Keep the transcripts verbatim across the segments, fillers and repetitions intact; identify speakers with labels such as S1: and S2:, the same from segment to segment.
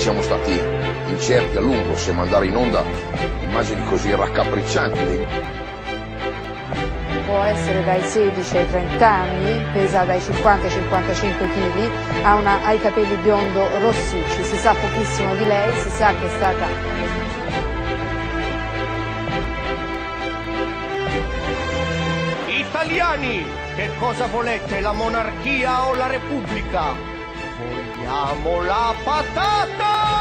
S1: siamo stati incerti a lungo se mandare in onda immagini così raccapriccianti. Dei...
S2: Può essere dai sedici ai trenta anni, pesa dai cinquanta ai cinquantacinque chili, ha, una, ha i capelli biondo rossicci, si sa pochissimo di lei, si sa che è stata...
S3: Italiani, che cosa volete, la monarchia o la repubblica? Vogliamo la patata!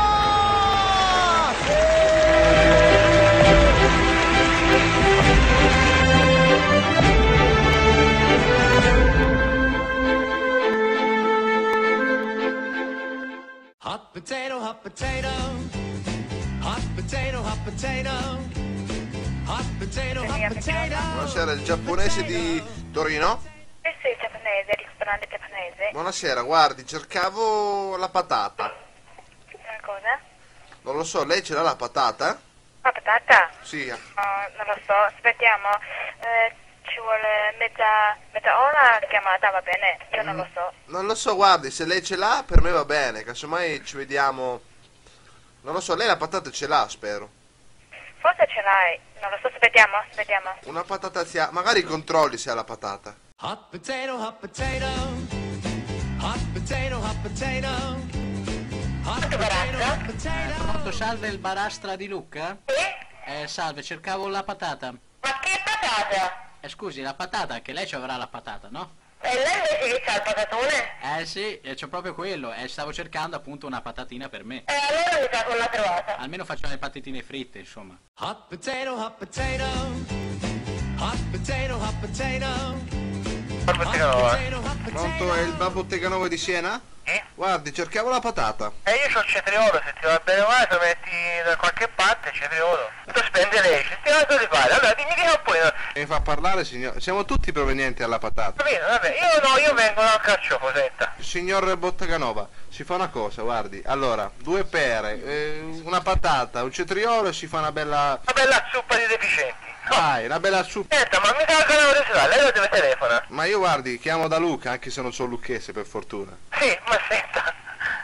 S4: Hot potato, hot potato, hot potato, hot potato, hot potato, hot potato.
S5: Buonasera, il giapponese di Torino?
S6: Eh sì, giapponese, ristorante giapponese.
S5: Buonasera, guardi, cercavo la patata.
S6: Una cosa?
S5: Non lo so, lei ce l'ha la patata?
S6: La patata?
S5: Sì.
S6: No, non lo so, aspettiamo. Eh, ci vuole mezza, mezza ora chiamata, va bene? Io non lo so.
S5: Non lo so, guardi, se lei ce l'ha per me va bene, casomai ci vediamo. Non lo so, lei la patata ce l'ha, spero.
S6: Forse ce l'hai, non lo so, aspettiamo, aspettiamo.
S5: Una patata sia, magari controlli se ha la patata.
S4: Hot potato, hot potato, hot potato, hot potato, hot potato, hot potato.
S7: Pronto, salve, il barastra di Lucca?
S6: Sì?
S7: Eh, salve, cercavo la patata.
S6: Ma che patata?
S7: Eh, scusi, la patata, che lei ci avrà la patata, no?
S6: E lei invece che c'ha il patatone?
S7: Eh sì, eh, c'ho proprio quello, e stavo cercando appunto una patatina per me.
S6: E allora mi sa con la trovata.
S7: Almeno facciamo le patatine fritte, insomma.
S4: Hot potato, hot potato, hot potato, hot potato. Hot potato, hot
S5: Pronto, è il bar Bottega Nova di Siena?
S8: Sì?
S5: Guardi, cercavo la patata.
S8: E io c'ho il cetriolo, se ti va bene male lo metti da qualche parte il cetriolo. Tu spende lei, ci stiamo di fare. Allora dimmi che non puoi.
S5: Mi fa parlare, signor. Siamo tutti provenienti alla patata.
S8: Capito? Vabbè, io no, io vengo dal carciofo, senta.
S5: Signor Botteganova, si fa una cosa, guardi. Allora, due pere, eh, una patata, un cetriolo e si fa una bella...
S8: Una bella zuppa di deficienti.
S5: Dai, una bella zuppa.
S8: Senta, ma mica la curiosità, lei lo deve telefona.
S5: Ma io guardi, chiamo da Luca, anche se non sono lucchese per fortuna.
S8: Sì, ma senta.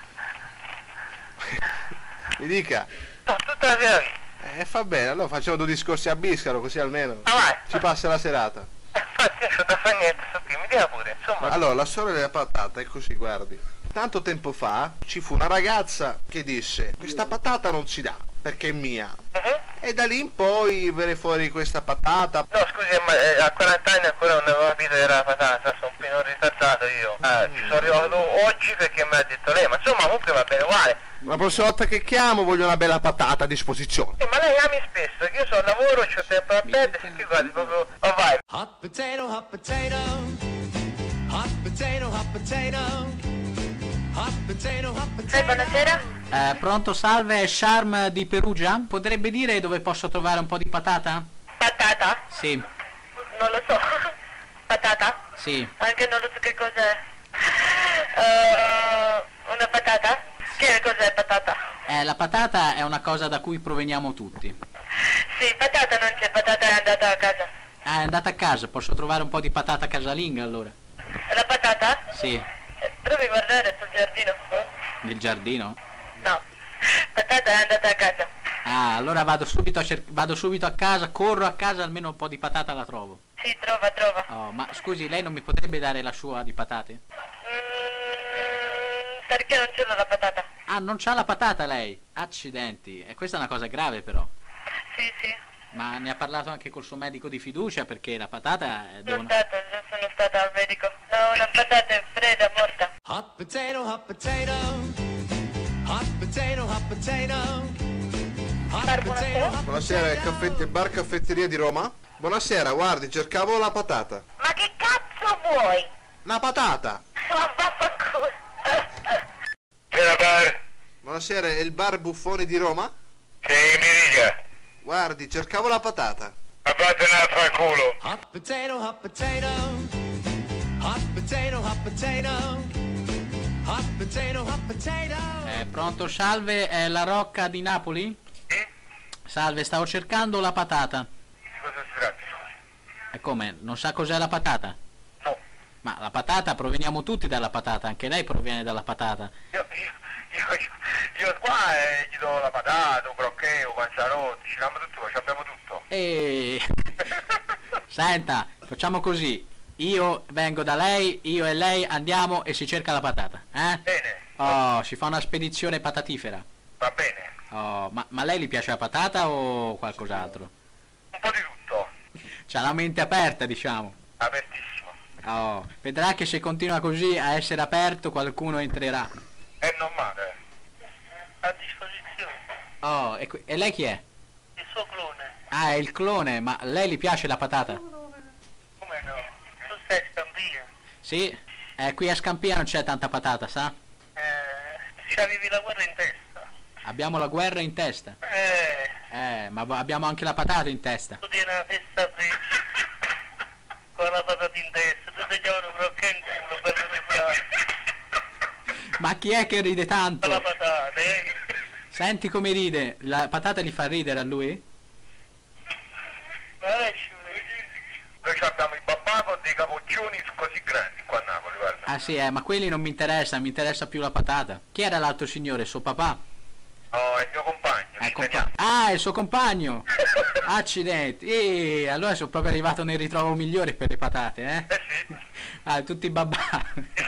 S5: Mi dica.
S8: No, tutta la sera lì.
S5: Eh, fa bene, allora facciamo due discorsi a Biscaro, così almeno
S8: Ma vai.
S5: ci passa la serata.
S8: Eh, infatti io c'ho da fare niente, so qui, mi dica pure, insomma.
S5: Allora, la storia della patata è così, guardi. Tanto tempo fa ci fu una ragazza che disse: questa patata non si dà, perché è mia.
S8: Uh-huh.
S5: E da lì in poi viene fuori questa patata.
S8: No, scusi, ma eh, a quaranta anni ancora non avevo capito che era la patata, sono un po' ritardato io. Eh, ci sono arrivato oggi perché me l'ha detto lei, ma insomma comunque va bene uguale.
S5: La prossima volta che chiamo voglio una bella patata a disposizione.
S8: Eh, ma lei ami spesso, che io sono al lavoro, c'ho tempo da perdere, se qui guardi proprio... Oh, vai.
S4: Hot potato, hot potato, hot potato, hot potato, hot potato, hot potato.
S6: Eh, buonasera?
S7: Eh, pronto, salve, è Charm di Perugia? Potrebbe dire dove posso trovare un po' di patata?
S6: Patata?
S7: Sì,
S6: Non lo so. Patata?
S7: sì.
S6: Anche non lo so che cos'è. Uh, una patata? Che cos'è patata?
S7: Eh, la patata è una cosa da cui proveniamo tutti.
S6: Sì, patata non c'è, patata è andata a casa.
S7: Ah, è andata a casa, posso trovare un po' di patata casalinga allora?
S6: La patata?
S7: Sì,
S6: Eh, Provi a guardare sul giardino.
S7: nel giardino?
S6: No, patata è andata a casa.
S7: Ah, allora vado subito a, cer- vado subito a casa, corro a casa, almeno un po' di patata la trovo.
S6: Sì, trova, trova.
S7: Oh, ma scusi, lei non mi potrebbe dare la sua di patate?
S6: Mm, perché non c'è la patata?
S7: Ah, non c'ha la patata lei? Accidenti, e questa è una cosa grave però.
S6: Sì, sì.
S7: Ma ne ha parlato anche col suo medico di fiducia perché la patata è
S6: Sono
S7: devono...
S6: stata, già sono stata al medico. No, una patata è fredda, morta.
S4: Hot potato, hot potato, hot potato, hot potato, hot potato, hot
S5: Buonasera, il, caffè- il bar caffetteria di Roma? Buonasera, guardi, cercavo la patata.
S6: Ma che cazzo vuoi?
S5: Una patata!
S6: Ma vaffanculo.
S8: Che la bar?
S5: Buonasera, è il bar Buffoni di Roma?
S8: Sì, mi dica.
S5: Guardi, cercavo la patata.
S8: Ma vattene a far culo.
S4: hot potato, hot potato, hot potato, hot potato, hot potato, hot potato.
S7: Eh, pronto, salve, è la Rocca di Napoli?
S8: Sì?
S7: Salve, stavo cercando la patata.
S8: Di cosa si tratta?
S7: E come, non sa cos'è la patata?
S8: No.
S7: Ma la patata, proveniamo tutti dalla patata, anche lei proviene dalla patata.
S8: Io, io, io, io, io qua e gli do la patata, un crocchè, un panzarotti, ci abbiamo tutto, ci abbiamo tutto.
S7: E... Senta, facciamo così. Io vengo da lei, io e lei andiamo e si cerca la patata, eh?
S8: Bene.
S7: Oh, si fa una spedizione patatifera.
S8: Va bene.
S7: Oh, ma, ma a lei gli piace la patata o qualcos'altro?
S8: Un po' di tutto.
S7: C'ha la mente aperta, diciamo.
S8: Apertissimo.
S7: Oh, vedrà che se continua così a essere aperto qualcuno entrerà.
S8: È normale. A disposizione.
S7: Oh, e, qui- e lei chi è?
S8: Il suo clone.
S7: Ah, è il clone, ma a lei gli piace la patata?
S8: Come no? Tu sei Scampia.
S7: Sì? Eh, qui a Scampia non c'è tanta patata, sa?
S8: Eh, ci avevi la guerra in testa.
S7: Abbiamo la guerra in testa.
S8: Eh,
S7: Eh, ma abbiamo anche la patata in testa.
S8: tu tieni una festa fresca. Con la patata in testa. Tu ti chiami un crocchè in culo per riparare.
S7: Ma chi è che ride tanto?
S8: La patata, eh?
S7: Senti come ride. La patata gli fa ridere a lui?
S8: Ma lasci. Noi abbiamo i babà con dei capoccioni così grandi qua a Napoli, guarda.
S7: Ah sì, eh, ma quelli non mi interessano, mi interessa più la patata. Chi era l'altro signore? Suo papà?
S8: Oh, è il mio compagno,
S7: Eh,
S8: ci
S7: compa-
S8: teniamo.
S7: ah, è il suo compagno! Accidenti! E allora sono proprio arrivato nel ritrovo migliore per le patate, eh?
S8: Eh sì.
S7: Ah, tutti babà!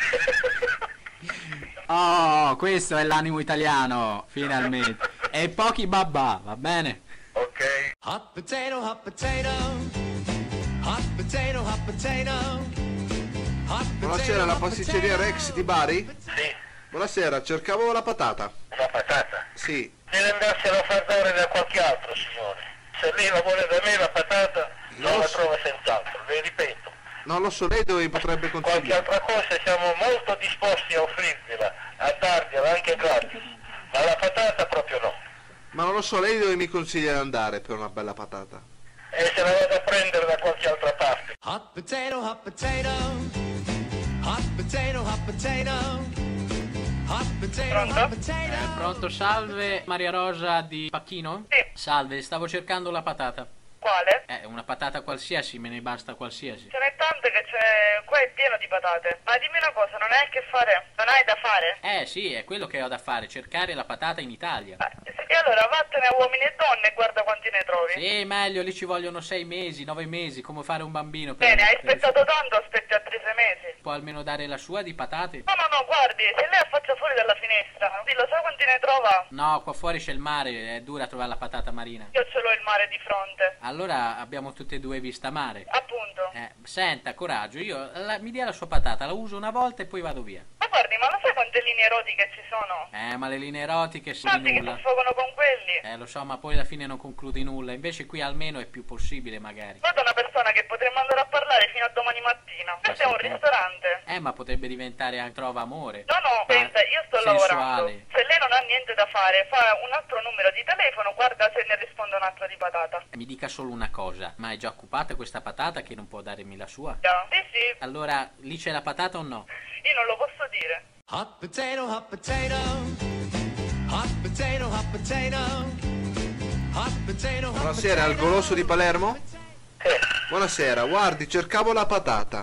S7: Oh, questo è l'animo italiano, finalmente. E pochi babà, va bene?
S8: Ok.
S4: Hot potato, hot potato. Hot potato, hot potato. Hot potato,
S5: Buonasera, la
S4: hot
S5: pasticceria
S4: potato.
S5: Rex di Bari?
S8: Sì,
S5: Buonasera, cercavo la patata.
S8: la patata.
S5: Sì.
S8: Deve andarsela a far dare da qualche altro, signore. Se lei la vuole da me la patata, non
S5: Lo
S8: la
S5: so.
S8: trova senz'altro, vi ripeto.
S5: Non lo so, lei dove mi potrebbe
S8: Qualche
S5: consigliare?
S8: altra cosa siamo molto disposti a offrirvela, a dargliela anche gratis. Ma la patata proprio no.
S5: Ma non lo so, lei dove mi consiglia di andare per una bella patata?
S8: E se la vado a prendere da qualche altra parte.
S4: Hot potato, hot potato. Hot potato, hot potato. Hot potato,
S6: Pronto?
S4: hot potato.
S7: Eh, pronto, salve, Maria Rosa di Pacchino?
S6: Sì.
S7: Salve, stavo cercando la patata.
S6: Quale?
S7: Eh, una patata qualsiasi, me ne basta qualsiasi.
S6: Ce n'è tante che c'è... Qua è pieno di patate. Ma dimmi una cosa, non hai che fare? Non hai da fare?
S7: Eh sì, è quello che ho da fare, cercare la patata in Italia.
S6: Eh, E allora vattene a uomini e donne e guarda quanti ne trovi.
S7: Sì, meglio, lì ci vogliono sei mesi, nove mesi, come fare un bambino. Per,
S6: Bene, hai
S7: per-
S6: aspettato tanto, aspetti altri sei mesi.
S7: Può almeno dare la sua di patate?
S6: No, no, no, guardi, se lei affaccia fuori dalla finestra, dillo, sa quanti ne trova?
S7: No, qua fuori c'è il mare, è dura trovare la patata marina.
S6: Io ce l'ho il mare di fronte.
S7: Allora abbiamo tutte e due vista mare.
S6: Appunto.
S7: Eh, senta, coraggio, io la- mi dia la sua patata, la uso una volta e poi vado via.
S6: Ma guardi, ma lo sai quante linee erotiche ci sono?
S7: Eh, ma le linee erotiche sono
S6: Tanti
S7: di
S6: che si
S7: nulla.
S6: sfogano con quelli.
S7: Eh, lo so, ma poi alla fine non concludi nulla. Invece qui almeno è più possibile, magari.
S6: Guarda una persona che potremmo andare a parlare fino a domani mattina. Questo è un
S7: sì.
S6: ristorante.
S7: Eh, ma potrebbe diventare anche trova amore.
S6: No, no,
S7: Ah,
S6: pensa, io sto
S7: sensuale.
S6: lavorando. Se lei non ha niente da fare, fa un altro numero di telefono, guarda se ne risponde un'altra di patata.
S7: Mi dica solo una cosa, ma è già occupata questa patata che non può darmi la sua?
S6: Già. Sì, sì,
S7: Allora, lì c'è la patata o no?
S6: io non lo posso dire.
S4: Hot potato, hot potato. Hot potato, hot potato. Hot potato, hot
S5: Buonasera, al
S4: potato.
S5: Goloso di Palermo?
S8: Sì.
S5: Buonasera, guardi, cercavo la patata.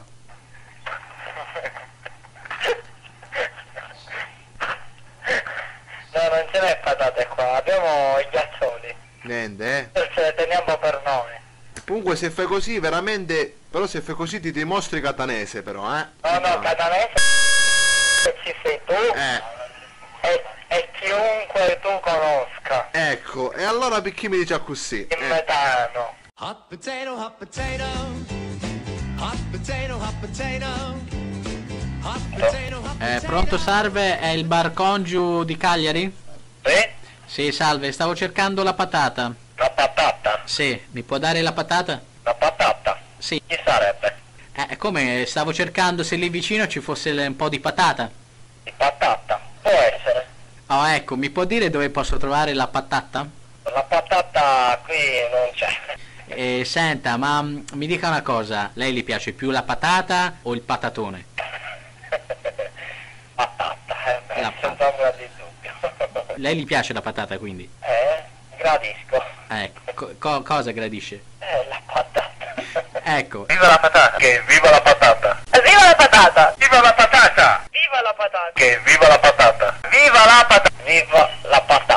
S8: No, non ce n'è patate qua, abbiamo i ghiaccioli.
S5: Niente, eh.
S8: Ce le teniamo per noi.
S5: Comunque se fai così, veramente... Però se fai così ti dimostri catanese, però, eh.
S8: No, no, catanese ci sei tu
S5: Eh,
S8: e, e chiunque tu conosca.
S5: ecco, e allora perché mi dice così?
S8: Il
S5: Eh,
S8: metano.
S4: Hot potato, hot potato. Hot potato, hot potato. Hot potato, hot
S7: Eh,
S4: potato.
S7: pronto, salve, è il bar Congiu di Cagliari?
S8: Sì?
S7: Sì, salve, stavo cercando la patata.
S8: La patata.
S7: Sì, mi può dare la patata?
S8: La patata.
S7: Sì.
S8: Chi sarebbe?
S7: Eh, come? Stavo cercando se lì vicino ci fosse l- un po' di patata.
S8: Di patata. Può essere.
S7: Oh, ecco, mi può dire dove posso trovare la patata?
S8: La patata qui non c'è.
S7: Eh, senta, ma mm, mi dica una cosa, lei gli piace più la patata o il patatone?
S8: Patata, eh beh,
S7: La
S8: senza ombra di dubbio.
S7: Lei gli piace la patata quindi?
S8: Eh? Gradisco.
S7: Ecco, co- co- cosa gradisce?
S8: Eh, la patata.
S7: Ecco,
S8: Viva la patata! Che viva la patata!
S6: Viva la patata!
S8: Viva la patata!
S6: Viva la patata!
S8: Che viva la patata! Viva la patata! Viva la patata!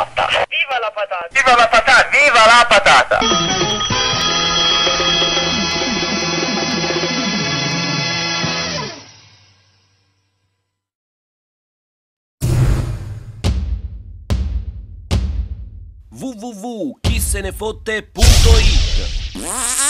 S9: w w w punto chi se ne fotte punto it.